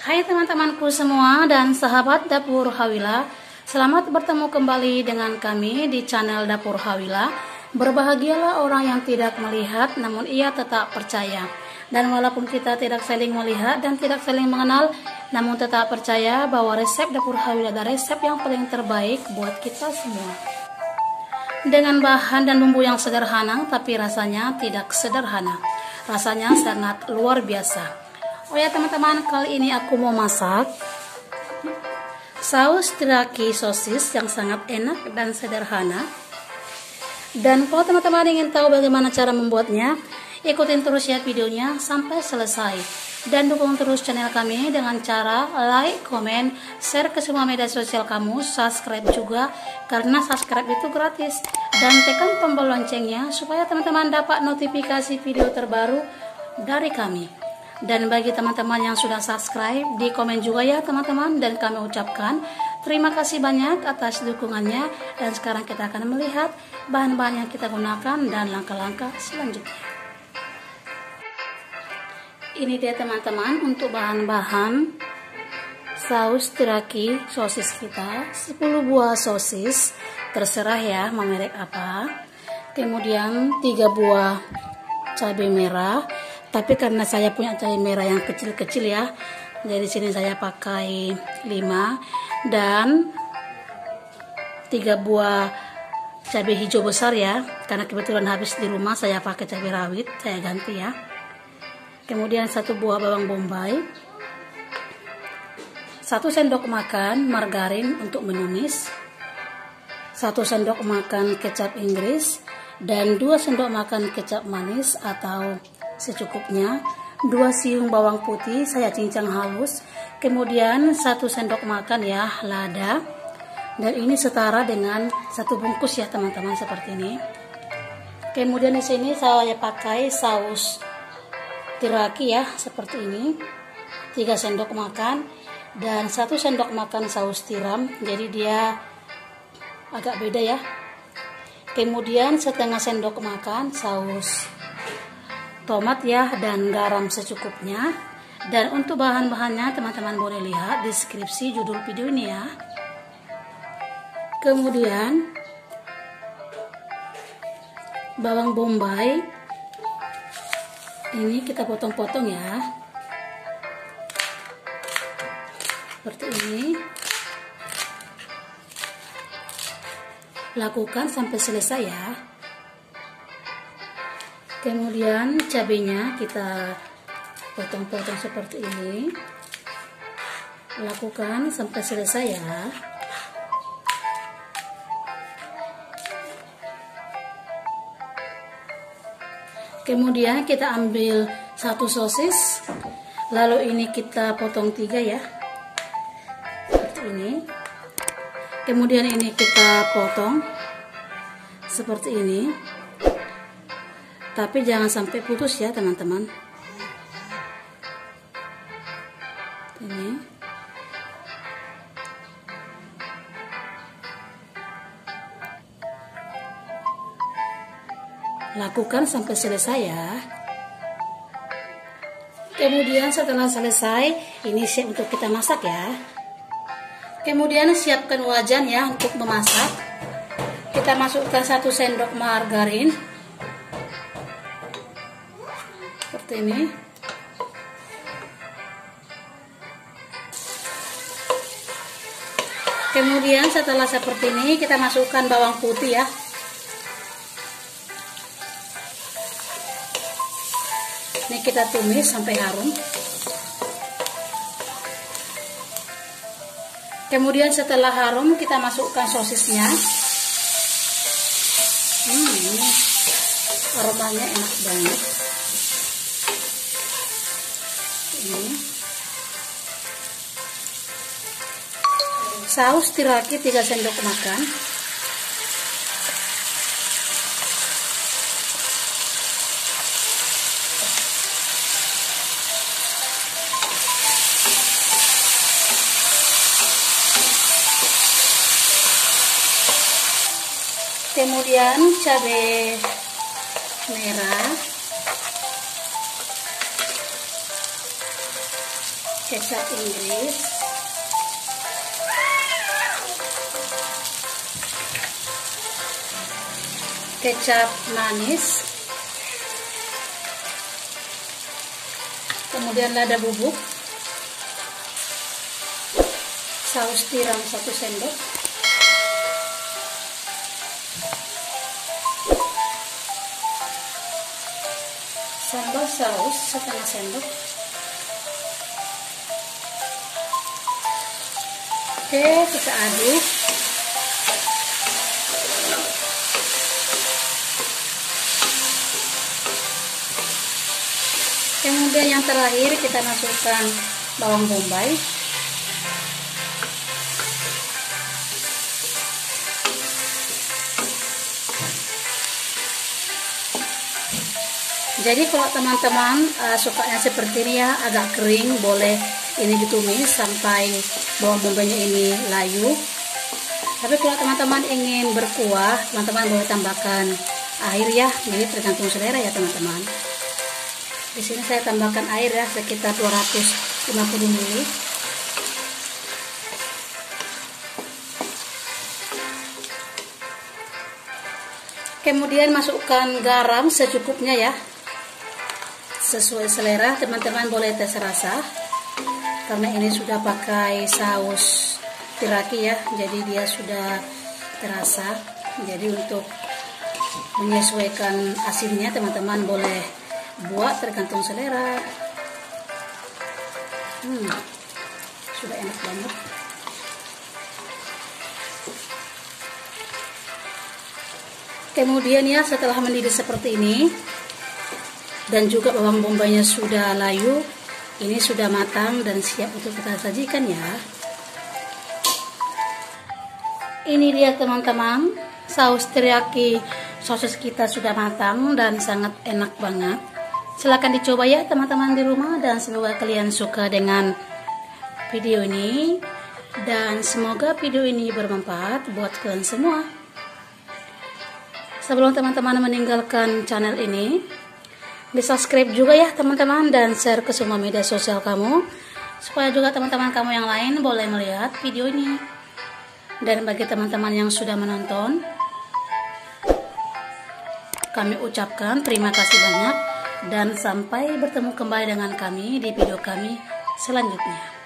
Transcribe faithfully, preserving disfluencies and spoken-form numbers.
Hai teman-temanku semua dan sahabat Dapur Hawila, selamat bertemu kembali dengan kami di channel Dapur Hawila. Berbahagialah orang yang tidak melihat namun ia tetap percaya. Dan walaupun kita tidak saling melihat dan tidak saling mengenal, namun tetap percaya bahwa resep Dapur Hawila adalah resep yang paling terbaik buat kita semua. Dengan bahan dan bumbu yang sederhana tapi rasanya tidak sederhana. Rasanya sangat luar biasa. Oh ya teman-teman, kali ini aku mau masak saus teriyaki sosis yang sangat enak dan sederhana. Dan kalau teman-teman ingin tahu bagaimana cara membuatnya, ikutin terus ya videonya sampai selesai. Dan dukung terus channel kami dengan cara like, komen, share ke semua media sosial kamu, subscribe juga karena subscribe itu gratis. Dan tekan tombol loncengnya supaya teman-teman dapat notifikasi video terbaru dari kami. Dan bagi teman-teman yang sudah subscribe, di komen juga ya teman-teman. Dan kami ucapkan terima kasih banyak atas dukungannya. Dan sekarang kita akan melihat bahan-bahan yang kita gunakan dan langkah-langkah selanjutnya. Ini dia teman-teman untuk bahan-bahan saus teriyaki sosis kita. sepuluh buah sosis, terserah ya mau merek apa. Kemudian tiga buah cabai merah. Tapi karena saya punya cabai merah yang kecil-kecil ya, jadi sini saya pakai lima. Dan tiga buah cabai hijau besar ya, karena kebetulan habis di rumah saya pakai cabai rawit, saya ganti ya. Kemudian satu buah bawang bombay, satu sendok makan margarin untuk menumis, satu sendok makan kecap Inggris, dan dua sendok makan kecap manis atau secukupnya, dua siung bawang putih saya cincang halus, kemudian satu sendok makan ya lada, dan ini setara dengan satu bungkus ya teman-teman seperti ini. Kemudian di sini saya pakai saus teriyaki ya seperti ini, tiga sendok makan dan satu sendok makan saus tiram, jadi dia agak beda ya. Kemudian setengah sendok makan saus tomat ya, dan garam secukupnya. Dan untuk bahan-bahannya teman-teman boleh lihat di deskripsi judul video ini ya. Kemudian bawang bombay ini kita potong-potong ya seperti ini. Lakukan sampai selesai ya. Kemudian cabenya kita potong-potong seperti ini. Lakukan sampai selesai ya. Kemudian kita ambil satu sosis, lalu ini kita potong tiga ya, seperti ini. Kemudian ini kita potong seperti ini. Tapi jangan sampai putus ya teman-teman. Ini. Lakukan sampai selesai ya. Kemudian setelah selesai, ini siap untuk kita masak ya. Kemudian siapkan wajan ya untuk memasak. Kita masukkan satu sendok margarin. Seperti ini. Kemudian setelah seperti ini kita masukkan bawang putih ya. Ini kita tumis sampai harum. Kemudian setelah harum kita masukkan sosisnya. Hmm, ini aromanya enak banget. Ini saus teriyaki tiga sendok makan. Kemudian cabai merah, kecap Inggris, kecap manis, kemudian lada bubuk, saus tiram satu sendok, sambal saus setengah sendok. Oke, kita aduk. Kemudian yang terakhir kita masukkan bawang bombay. Jadi kalau teman-teman uh, sukanya seperti ini ya, agak kering, boleh ini ditumis sampai bawang bombaynya ini layu. Tapi kalau teman-teman ingin berkuah, teman-teman boleh tambahkan air ya, jadi tergantung selera ya teman-teman. Di sini saya tambahkan air ya, sekitar dua ratus lima puluh mililiter. Kemudian masukkan garam secukupnya ya, sesuai selera, teman-teman boleh tes rasa. Karena ini sudah pakai saus teriyaki ya, jadi dia sudah terasa. Jadi untuk menyesuaikan asinnya teman-teman boleh buat tergantung selera. Hmm, sudah enak banget. Kemudian ya, setelah mendidih seperti ini dan juga bawang bombaynya sudah layu, ini sudah matang dan siap untuk kita sajikan ya. Ini dia teman-teman, saus teriyaki sosis kita sudah matang dan sangat enak banget. Silahkan dicoba ya teman-teman di rumah, dan semoga kalian suka dengan video ini, dan semoga video ini bermanfaat buat kalian semua. Sebelum teman-teman meninggalkan channel ini, di subscribe juga ya teman-teman, dan share ke semua media sosial kamu, supaya juga teman-teman kamu yang lain boleh melihat video ini. Dan bagi teman-teman yang sudah menonton, kami ucapkan terima kasih banyak, dan sampai bertemu kembali dengan kami di video kami selanjutnya.